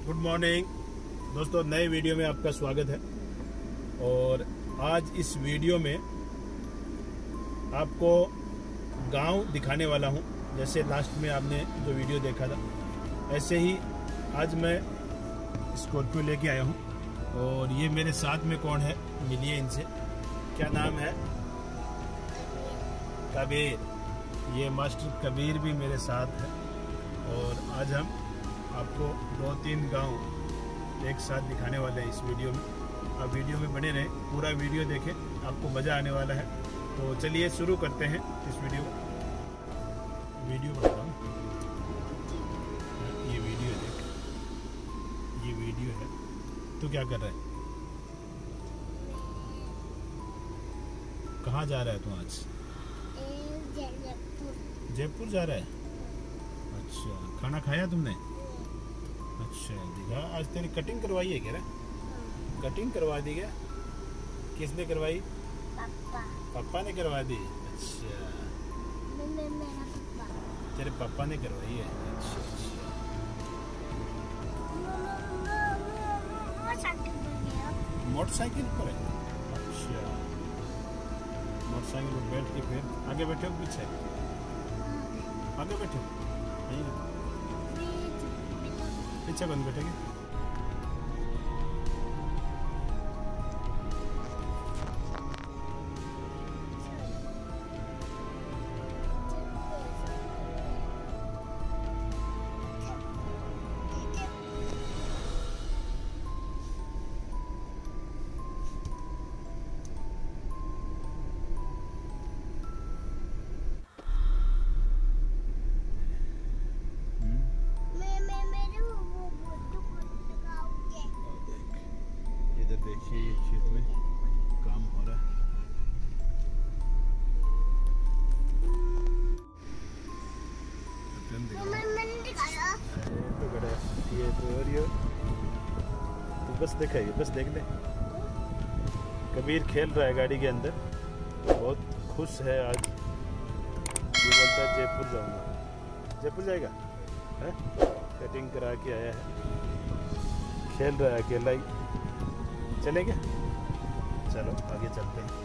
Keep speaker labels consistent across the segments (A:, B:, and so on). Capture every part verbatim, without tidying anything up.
A: Good morning दोस्तों, नए video में आपका स्वागत है। और आज इस वीडियो में आपको गांव दिखाने वाला हूं। जैसे लास्ट में आपने जो वीडियो देखा था, ऐसे ही आज मैं स्कॉर्पियो लेके आया हूं। और ये मेरे साथ में कौन है, मिलिए इनसे। क्या नाम है? कबीर। ये मास्टर कबीर भी मेरे साथ है। और आज हम आपको दो तीन गांव एक साथ दिखाने वाले हैं इस वीडियो में। आप वीडियो में बने रहें, पूरा वीडियो देखें, आपको मज़ा आने वाला है। तो चलिए शुरू करते हैं इस वीडियो को। वीडियो बनाता हूँ, ये वीडियो देख, ये वीडियो है। तू क्या कर रहा है? कहाँ जा रहा है तू आज? जयपुर। जयपुर जा रहा है? अच्छा, खाना खाया तुमने? अच्छा, दिखा। आज तेरी कटिंग करवाई है क्या रे? कटिंग करवा दी क्या? किसने करवाई? पापा। पापा ने करवा दी? अच्छा, मेरा पापा। तेरे पापा ने करवाई है? अच्छा अच्छा। मोटरसाइकिल पर है? अच्छा, मोटरसाइकिल पर बैठ के फिर आगे बैठे हो पीछे? आगे बैठे हो? पीछे बंद बैठेगी। देखिए, ये खेत में काम हो रहा है। ये तो और ये तो बस देखा, ये बस देख ले। कबीर खेल रहा है गाड़ी के अंदर, बहुत खुश है आज। ये बोलता है जयपुर जाऊंगा। जयपुर जाएगा है? कटिंग करा के आया है, खेल रहा है अकेला ही। चलेंगे? चलो आगे चलते हैं।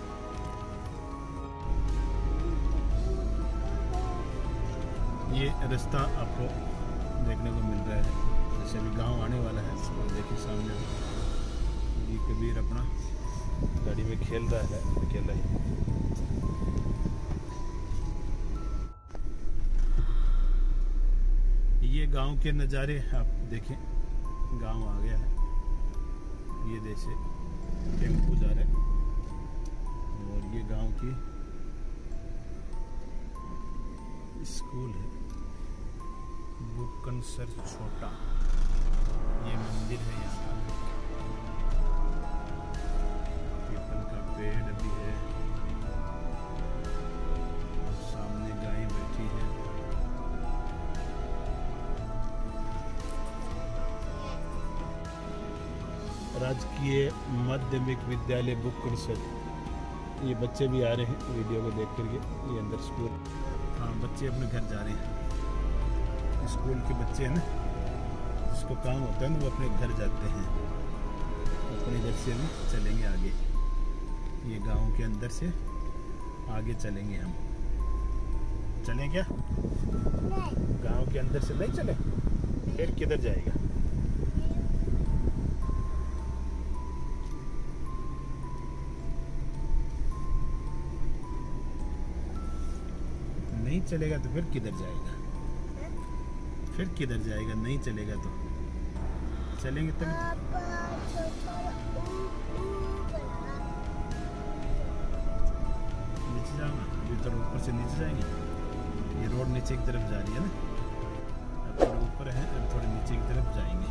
A: ये रास्ता आपको देखने को मिल रहा है, जैसे अभी गांव आने वाला है। और देखिए सामने ये कबीर अपना गाड़ी में खेल रहा है अकेला ही। ये गांव के नज़ारे आप देखें, गांव आ गया है। ये जैसे टेम्पू जा रहा है और ये गांव की स्कूल है, बुकनसर छोटा। ये मंदिर है यहाँ का, पीपल का पेड़ भी है और सामने गाय बैठी है। राजकीय माध्यमिक विद्यालय बुकनसर। ये बच्चे भी आ रहे हैं वीडियो को देख करके। ये अंदर स्कूल, हाँ बच्चे अपने घर जा रहे हैं। स्कूल के बच्चे हैं ना, जिसको काम होता है ना, वो अपने घर जाते हैं। अपने घर से हम चलेंगे आगे, ये गांव के अंदर से आगे चलेंगे हम। चलें क्या? गांव के अंदर से नहीं चले? फिर किधर जाएगा? नहीं चलेगा तो फिर किधर जाएगा? फिर किधर जाएगा? नहीं चलेगा तो चलेंगे तभी तो। नीचे जाओगे? अभी तो ऊपर से नीचे जाएंगे। ये रोड नीचे की तरफ जा रही है ना, अब थोड़े ऊपर है, अब थोड़े नीचे की तरफ जाएंगे।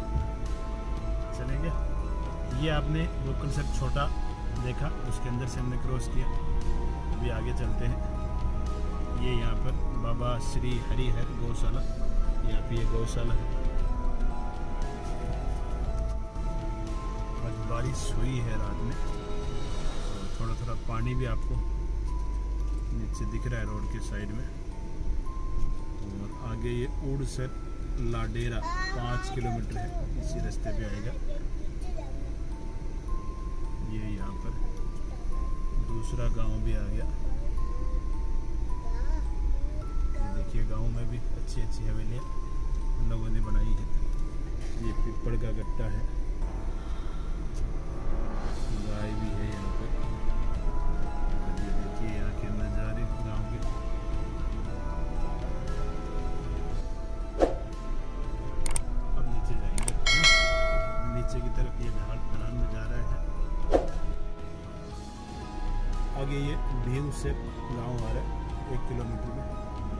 A: चलेंगे। ये आपने बुकनसर छोटा देखा, उसके अंदर से हमने क्रॉस किया। अभी आगे चलते हैं। ये यहाँ पर बाबा श्री हरिहर गौशाला, यहाँ पे ये गौशाला है। आज बारिश हुई है रात में, और थोड़ा थोड़ा पानी भी आपको नीचे दिख रहा है रोड के साइड में। और आगे ये उड़सर लाडेरा पाँच किलोमीटर है, इसी रास्ते पे आएगा। ये यहाँ पर दूसरा गांव भी आ गया। ये देखिए गांव में भी अच्छी अच्छी हवेलियाँ लोगों ने बनाई है। ये पीपल का गट्टा है, गाय भी है यहाँ पर। ये देखिए यहाँ के नज़ारे गांव के। अब नीचे जाएंगे, नीचे की तरफ ये ढाल ढलान में जा रहा है। आगे ये भीम से गांव आ रहा है एक किलोमीटर में।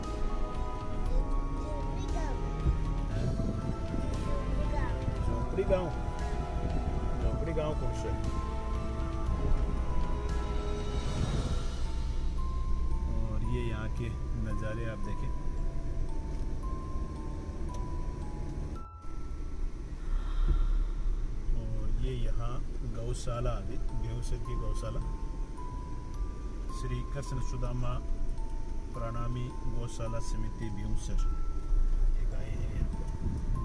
A: झोपड़ी गांव, झोपड़ी गांव कौन सा है? और ये यहाँ के नज़ारे आप देखें। और ये यहाँ गौशाला आ गई, बेहूसर की गौशाला, श्री कृष्ण सुदामा प्रणामी गौशाला समिति बेहूसर। ये गाय है यहाँ पर।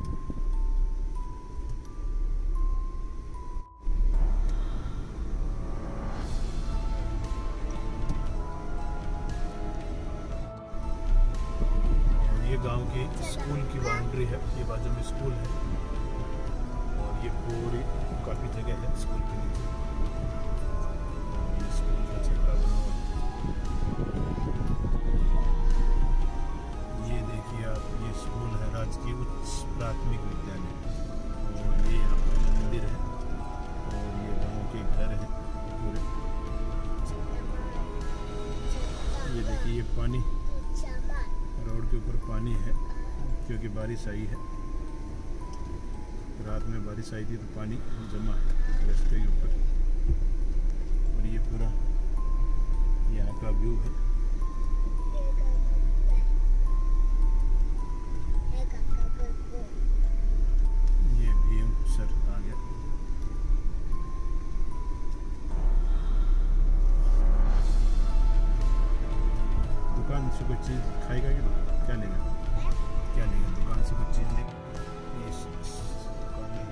A: ये गांव के स्कूल की बाउंड्री है, ये बाजू में स्कूल है। और ये पूरी काफ़ी जगह है स्कूल के नीचे। ये स्कूल का छपरा बना हुआ है। ये देखिए आप, ये स्कूल है राजकीय उच्च प्राथमिक विद्यालय। और ये यहाँ पर मंदिर है और ये गांव के घर हैं पूरे। ये देखिए ये पानी, रोड के ऊपर पानी है क्योंकि बारिश आई है। रात में बारिश आई थी तो पानी जमा है रास्ते के ऊपर। और ये पूरा यहाँ का व्यू है। ये भीम सर आ गया। दुकान से कुछ चीज़ खाएगा कि क्या लेगा? क्या लेगा दुकान से कुछ चीज़ लेगा? ये दुकान है,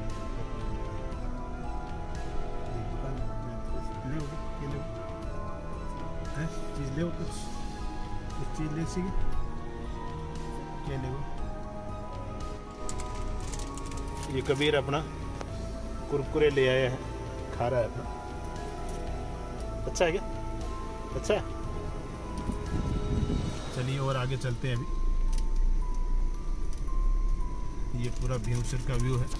A: ये दुकान ले हो क्या ले है चीज़ ले, कुछ कुछ चीज़ ले सीगे क्या ले? ये कबीर अपना कुरकुरे ले आया है, खा रहा है अपना। अच्छा है क्या? अच्छा है। चलिए और आगे चलते हैं। अभी ये पूरा बेहूसर का व्यू है।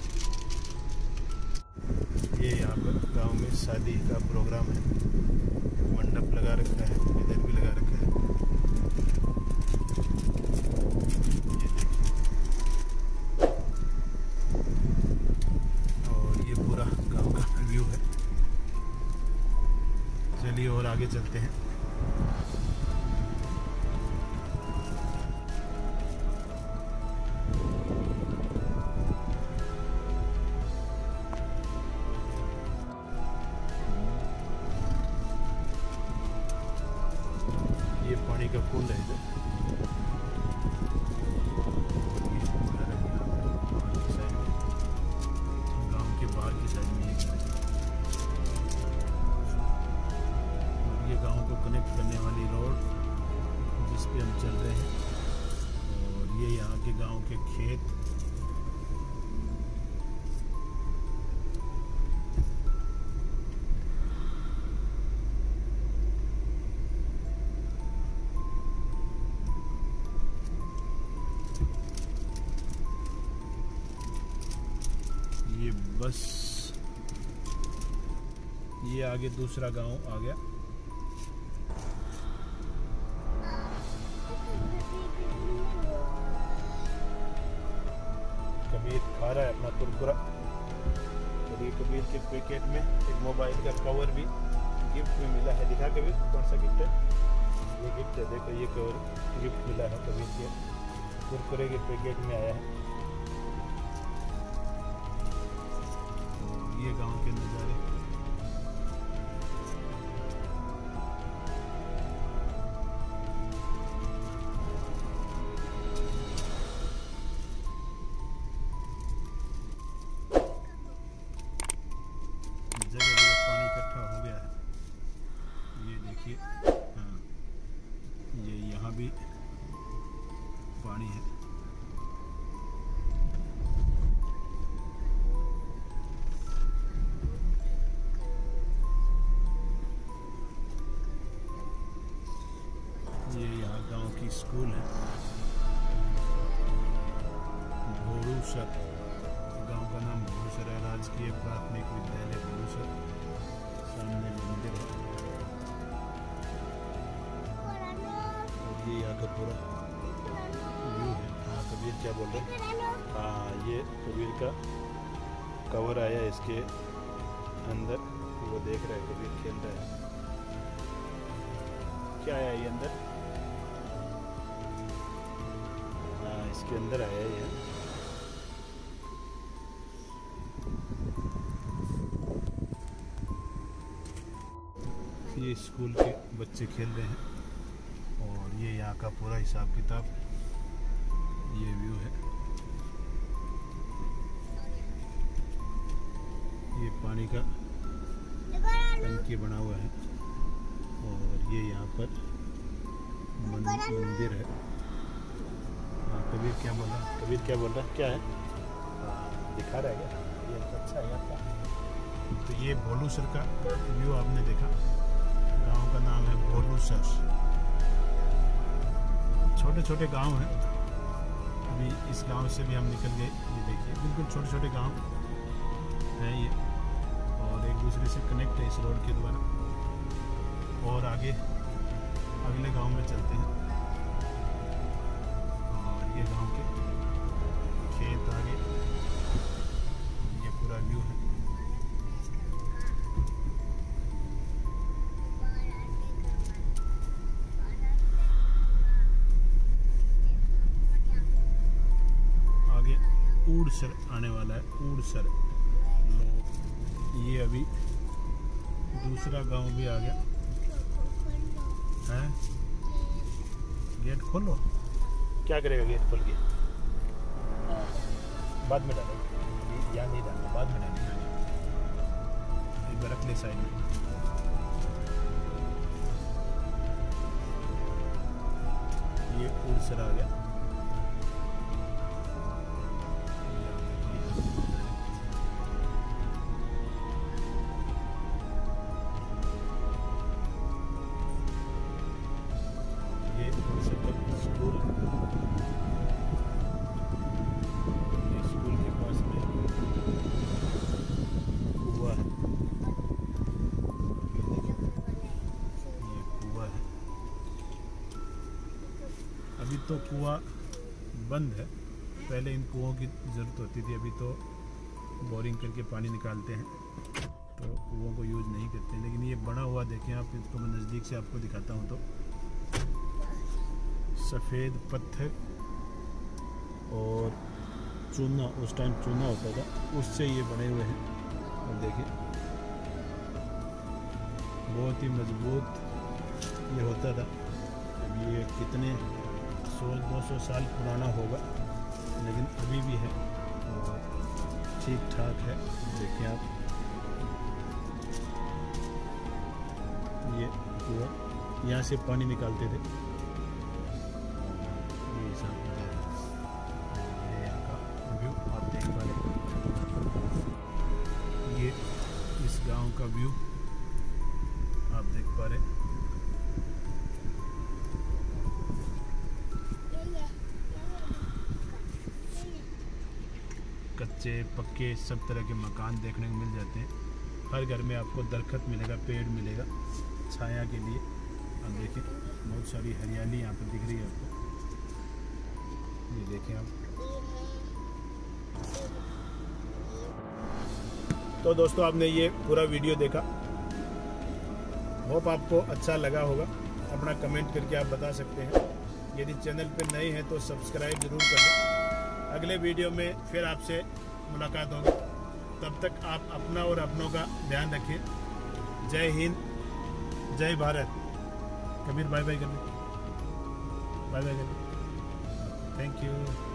A: ये यहाँ पर गांव में शादी का प्रोग्राम है, मंडप लगा रखा है, इधर भी लगा रखा है। ये देखिए, और ये पूरा गांव का व्यू है। चलिए और आगे चलते हैं। ये पानी का कुंड है इधर। गांव के बाहर की साइड में एक है। और ये गांव को कनेक्ट करने वाली रोड जिस पे हम चल रहे हैं। और ये यहाँ के गांव के खेत। ये बस ये आगे दूसरा गांव आ गया। कबीर खा रहा है अपना कुरकुरा। और ये कबीर के पैकेट में एक मोबाइल का कवर भी गिफ्ट में मिला है। दिखा कबीर कौन सा गिफ्ट है? ये गिफ्ट है, देखो ये कवर गिफ्ट मिला है कबीर के कुरकुरे के पैकेट में आया है। ये गांव के नज़ारे। वहाँ भी पानी है। ये यहाँ गांव की स्कूल है, भोरूसर, गांव का नाम भोरूसर है। राजकीय प्राथमिक विद्यालय भोरूसर, सामने मंदिर है। और ये यहाँ का पूरा व्यू है। हाँ कबीर क्या बोल रहे हैं? हाँ ये कबीर का कवर आया है इसके अंदर, वो देख रहा है, कबीर खेल रहा है। क्या आया ये अंदर? हाँ इसके अंदर आया ये। ये स्कूल के बच्चे खेल रहे हैं और ये यहाँ का पूरा हिसाब किताब, ये व्यू है। ये पानी का टंकी बना हुआ है और ये यहाँ पर मंदिर है। हाँ कबीर क्या बोल रहा है? कबीर क्या बोल रहा है? क्या है? हाँ दिखा रहा है क्या? ये अच्छा है यार का। तो ये भोलूसर का व्यू आपने देखा। गांव का नाम है भोलूसर। छोटे छोटे गांव हैं। अभी इस गांव से भी हम निकल गए। ये देखिए बिल्कुल छोटे छोटे गांव हैं ये, और एक दूसरे से कनेक्ट है इस रोड के द्वारा। और आगे अगले गांव में चलते हैं और ये गांव के खेत आगे, ये पूरा व्यू है। आगे ऊड़सर आने वाला है, ऊड़सर। ये अभी दूसरा गांव भी आ गया है। गेट खोलो। क्या करेगा गेट खोल के? बाद में डालो, यहाँ नहीं डालना, बाद में डालना। एक बार रख ले साइड में। ये ऊड़सर आ गया। स्कूल स्कूल के पास में कुआं है। ये कुआं है। अभी तो कुआं बंद है, पहले इन कुओं की ज़रूरत होती थी। अभी तो बोरिंग करके पानी निकालते हैं, तो कुओं को यूज़ नहीं करते हैं। लेकिन ये बना हुआ देखें आप, इसको मैं नज़दीक से आपको दिखाता हूँ। तो सफ़ेद पत्थर और चूना, उस टाइम चूना होता था, उससे ये बने हुए हैं। और देखिए बहुत ही मजबूत ये होता था। अब ये कितने सौ दो सौ साल पुराना होगा, लेकिन अभी भी है और ठीक ठाक है। देखिए आप, ये कुआं, यहाँ से पानी निकालते थे। आप देख पा रहे, ये इस गांव का व्यू आप देख पा रहे। कच्चे पक्के सब तरह के मकान देखने को मिल जाते हैं। हर घर में आपको दरख्त मिलेगा, पेड़ मिलेगा छाया के लिए। आप देखिए बहुत सारी हरियाली यहाँ पर दिख रही है आपको। ये देखें आप। तो दोस्तों आपने ये पूरा वीडियो देखा, होप आपको अच्छा लगा होगा। अपना कमेंट करके आप बता सकते हैं। यदि चैनल पर नए हैं तो सब्सक्राइब जरूर करें। अगले वीडियो में फिर आपसे मुलाकात होगी। तब तक आप अपना और अपनों का ध्यान रखिए। जय हिंद, जय भारत। कबीर बाय बाय कर दे, बाय बाय कर दे। Thank you.